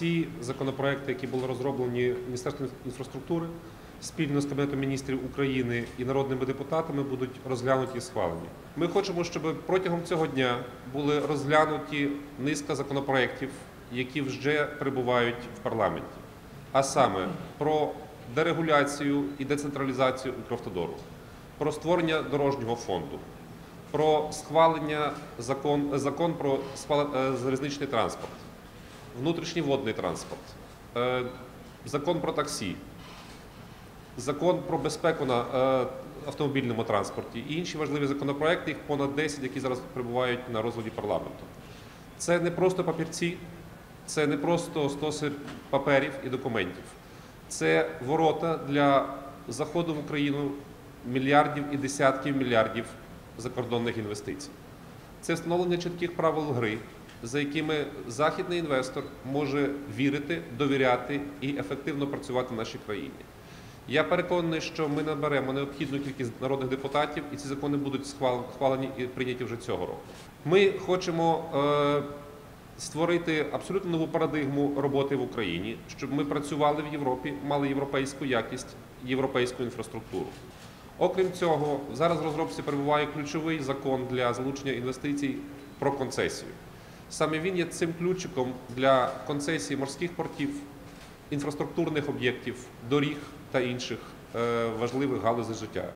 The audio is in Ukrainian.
Всі законопроекти, які були розроблені Міністерством інфраструктури, спільно з Кабінетом міністрів України і народними депутатами, будуть розглянуті і схвалені. Ми хочемо, щоб протягом цього дня були розглянуті низка законопроєктів, які вже перебувають в парламенті, а саме про дерегуляцію і децентралізацію Укравтодору, про створення дорожнього фонду, про схвалення закон про залізничний транспорт, внутрішній водний транспорт, закон про таксі, закон про безпеку на автомобільному транспорті і інші важливі законопроекти, їх понад 10, які зараз перебувають на розгляді парламенту. Це не просто папірці, це не просто стоси паперів і документів. Це ворота для заходу в Україну мільярдів і десятків мільярдів закордонних інвестицій. Це встановлення чітких правил гри, за якими західний інвестор може вірити, довіряти і ефективно працювати в нашій країні. Я переконаний, що ми наберемо необхідну кількість народних депутатів, і ці закони будуть схвалені і прийняті вже цього року. Ми хочемо створити абсолютно нову парадигму роботи в Україні, щоб ми працювали в Європі, мали європейську якість, європейську інфраструктуру. Окрім цього, зараз в розробці перебуває ключовий закон для залучення інвестицій про концесію. Саме він є цим ключиком для концесії морських портів, інфраструктурних об'єктів, доріг та інших важливих галузей життя.